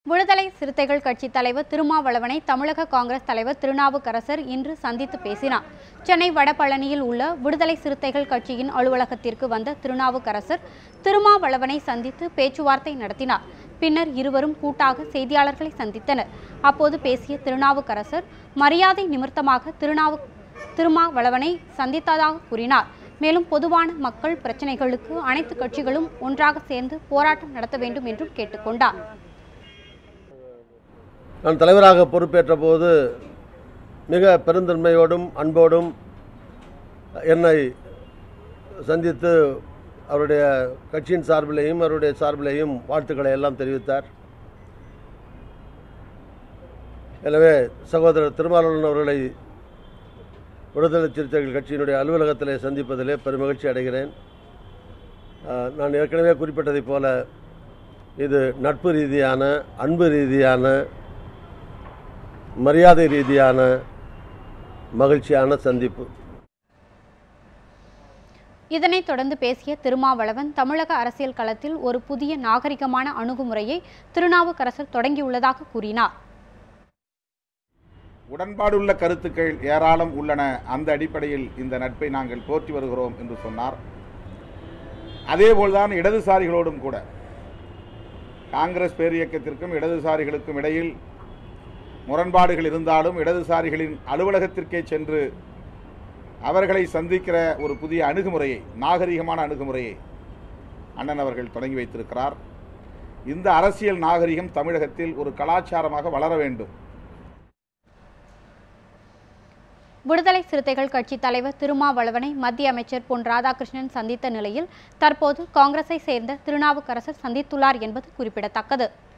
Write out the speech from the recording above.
விடுதலை சிறுத்தைகள் கட்சி தலைவர் திருமாவளவனை தமிழக காங்கிரஸ் தலைவர் திருநாவுக்கரசர் இன்று சந்தித்து பேசினார். சென்னை வடபழனியில் உள்ள விடுதலை சிறுத்தைகள் கட்சியின் அலுவலகத்திற்கு வந்த திருநாவுக்கரசர் திருமாவளவனை சந்தித்து பேச்சுவார்த்தை நடத்தினார். பின்னர் இருவரும் கூட்டாக செய்தியாளர்களை சந்தித்தனர். அப்போது பேசிய திருநாவுக்கரசர் மரியாதை நிமித்தமாக திருமாவளவனை சந்தித்ததாக கூறினார். மேலும் பொதுவான மக்கள் பிரச்சினைகளுக்கு அனைத்து கட்சிகளும் ஒன்றாக சேர்ந்து போராட்டம் நடத்த வேண்டும் என்றும் கேட்டுக்கொண்டார். நான் தலைவராக பொறுப்பேற்ற போது மிக பெருந்தன்மையோடும் அன்போடும் என்னை சந்தித்து அவருடைய கட்சியின் சார்பிலேயும் அவருடைய சார்பிலேயும் வாழ்த்துக்களை எல்லாம் தெரிவித்தார். எனவே சகோதரர் திருமாவளவன் அவர்களை விடுதலை சிறுத்தைகள் கட்சியினுடைய அலுவலகத்திலே சந்திப்பதிலே பெருமகிழ்ச்சி அடைகிறேன். நான் ஏற்கனவே குறிப்பிட்டதைப் போல இது நட்பு ரீதியான, அன்பு ரீதியான, மரியாதை ரீதியான மகிழ்ச்சியான சந்திப்பு. இதனைத் தொடர்ந்து பேசிய திருமாவளவன் தமிழக அரசியல் களத்தில் ஒரு புதிய நாகரிகமான அணுகுமுறையை திருநாவுக்கரசர் தொடங்கியுள்ளதாக கூறினார். உடன்பாடுள்ள கருத்துக்கள் ஏராளம் உள்ளன. அந்த அடிப்படையில் இந்த நட்பை நாங்கள் போற்றி வருகிறோம் என்று சொன்னார். அதேபோல்தான் இடதுசாரிகளோடும் கூட காங்கிரஸ் பேரியக்கத்திற்கும் இடதுசாரிகளுக்கும் இடையில் முரண்பாடுகள் இருந்தாலும் இடதுசாரிகளின் அலுவலகத்திற்கே சென்று அவர்களை சந்திக்கிற ஒரு புதிய அணுகுமுறையை, நாகரிகமான அணுகுமுறையை அண்ணன் அவர்கள் தொடங்கி வைத்திருக்கிறார். இந்த அரசியல் நாகரிகம் தமிழகத்தில் ஒரு கலாச்சாரமாக வளர வேண்டும். விடுதலை சிறுத்தைகள் கட்சி தலைவர் திருமாவளவனை மத்திய அமைச்சர் பொன் ராதாகிருஷ்ணன் சந்தித்த நிலையில் தற்போது காங்கிரஸை சேர்ந்த திருநாவுக்கரசர் சந்தித்துள்ளார் என்பது குறிப்பிடத்தக்கது.